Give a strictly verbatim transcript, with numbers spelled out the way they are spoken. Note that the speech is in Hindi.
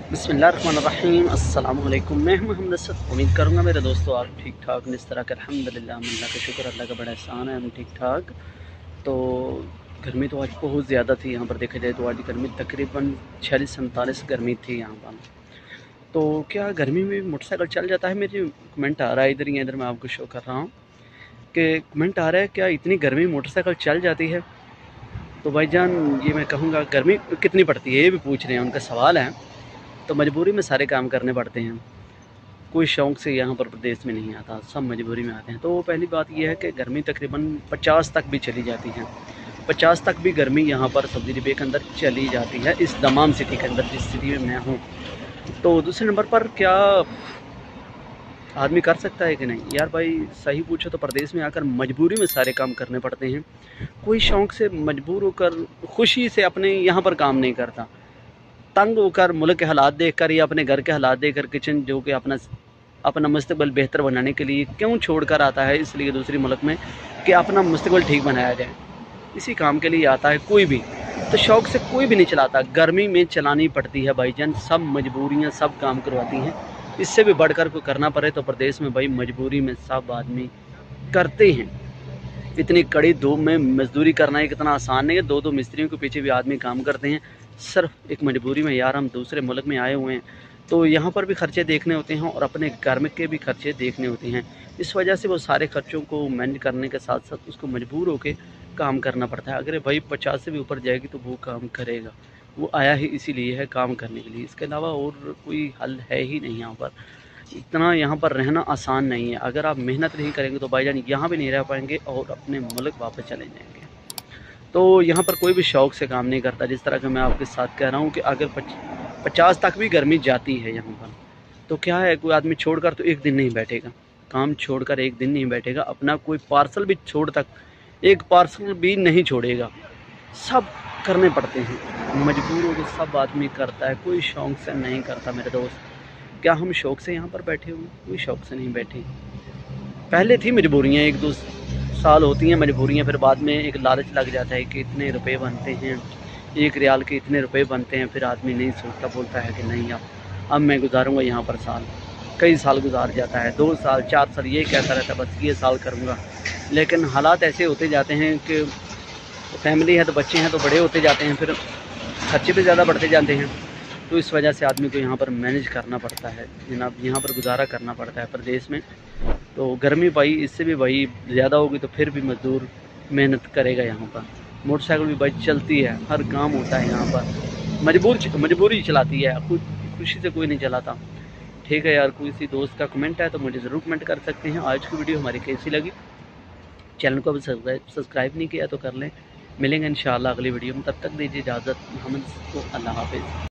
बिस्मिल्लाहिर्रहमानिर्रहीम अस्सलाम वालेकुम। मैं हूं मोहम्मद असद। उम्मीद करूंगा मेरे दोस्तों आप ठीक ठाक इस तरह का अल्हम्दुलिल्लाह, अल्लाह का शुक्र, अल्लाह का बड़ा एहसान है, हम ठीक ठाक। तो गर्मी तो आज बहुत ज़्यादा थी, यहाँ पर देखा जाए तो आज गर्मी तकरीबन छियालीस सैंतालीस गर्मी थी यहाँ पर। तो क्या गर्मी में मोटरसाइकिल चल जाता है? मेरी कमेंट आ रहा है इधर ही, इधर मैं आपको शो कर रहा हूँ कि कमेंट आ रहा है क्या इतनी गर्मी में मोटरसाइकिल चल जाती है? तो भाईजान ये मैं कहूँगा गर्मी कितनी पड़ती है ये भी पूछ रहे हैं, उनका सवाल है। तो मजबूरी में सारे काम करने पड़ते हैं, कोई शौक़ से यहाँ पर प्रदेश में नहीं आता, सब मजबूरी में आते हैं। तो पहली बात यह है कि गर्मी तकरीबन पचास तक भी चली जाती है, पचास तक भी गर्मी यहाँ पर सऊदी अरब के अंदर चली जाती है, इस दमाम सिटी के अंदर, जिस सिटी में मैं हूँ। तो दूसरे नंबर पर क्या आदमी कर सकता है कि नहीं? यार भाई सही पूछो तो प्रदेश में आकर मजबूरी में सारे काम करने पड़ते हैं, कोई शौक़ से मजबूर होकर खुशी से अपने यहाँ पर काम नहीं करता। तंग होकर मुल्क के हालात देखकर या अपने घर के हालात देखकर, किचन जो कि अपना अपना मुस्तकबिल बेहतर बनाने के लिए क्यों छोड़ कर आता है, इसलिए दूसरी मुल्क में कि अपना मुस्तकबिल ठीक बनाया जाए, इसी काम के लिए आता है कोई भी। तो शौक़ से कोई भी नहीं चलाता, गर्मी में चलानी पड़ती है भाईजान, सब मजबूरियाँ सब काम करवाती हैं। इससे भी बढ़कर कोई करना पड़े तो प्रदेश में भाई मजबूरी में सब आदमी करते हैं। इतनी कड़ी धूप में मजदूरी करना ही कितना आसान नहीं है, दो दो मिस्त्रियों के पीछे भी आदमी काम करते हैं, सिर्फ एक मजबूरी में। यार हम दूसरे मुल्क में आए हुए हैं तो यहाँ पर भी खर्चे देखने होते हैं और अपने घर में के भी खर्चे देखने होते हैं। इस वजह से वो सारे खर्चों को मैनेज करने के साथ साथ उसको मजबूर होकर काम करना पड़ता है। अगर भाई पचास से भी ऊपर जाएगी तो वो काम करेगा, वो आया ही इसीलिए है काम करने के लिए, इसके अलावा और कोई हल है ही नहीं। यहाँ पर इतना यहाँ पर रहना आसान नहीं है, अगर आप मेहनत नहीं करेंगे तो भाईजान यहाँ भी नहीं रह पाएंगे और अपने मुल्क वापस चले जाएंगे। तो यहाँ पर कोई भी शौक़ से काम नहीं करता, जिस तरह का मैं आपके साथ कह रहा हूँ कि अगर पचास तक भी गर्मी जाती है यहाँ पर तो क्या है, कोई आदमी छोड़कर तो एक दिन नहीं बैठेगा, काम छोड़कर एक दिन नहीं बैठेगा, अपना कोई पार्सल भी छोड़ तक एक पार्सल भी नहीं छोड़ेगा, सब करने पड़ते हैं, मजबूर होकर सब आदमी करता है, कोई शौक़ से नहीं करता मेरे दोस्त। क्या हम शौक़ से यहाँ पर बैठे हुए? कोई शौक़ से नहीं बैठे। पहले थी मजबूरियाँ, एक दो साल होती हैं मजबूरियाँ, फिर बाद में एक लालच लग जाता है कि इतने रुपए बनते हैं, एक रियाल के इतने रुपए बनते हैं, फिर आदमी नहीं सोचता, बोलता है कि नहीं अब अब मैं गुजारूंगा यहाँ पर साल, कई साल गुजार जाता है, दो साल चार साल ये कहता रहता है बस ये साल करूँगा। लेकिन हालात ऐसे होते जाते हैं कि फैमिली है तो बच्चे हैं तो बड़े होते जाते हैं, फिर खर्चे भी ज़्यादा बढ़ते जाते हैं। तो इस वजह से आदमी को यहाँ पर मैनेज करना पड़ता है जनाब, यहाँ पर गुजारा करना पड़ता है प्रदेश में। तो गर्मी भाई इससे भी भाई ज़्यादा होगी तो फिर भी मज़दूर मेहनत करेगा यहाँ पर। मोटरसाइकिल भी भाई चलती है, हर काम होता है यहाँ पर, मजबूर मजबूरी चलाती है, खुद खुशी से कोई नहीं चलाता। ठीक है यार, कोई सी दोस्त का कमेंट है तो मुझे ज़रूर कमेंट कर सकते हैं। आज की वीडियो हमारी कैसी लगी? चैनल को अभी सब्सक्राइब नहीं किया तो कर लें। मिलेंगे इंशाअल्लाह अगली वीडियो में, तब तक दीजिए इजाज़त। मोहम्मद को अल्लाह हाफिज़।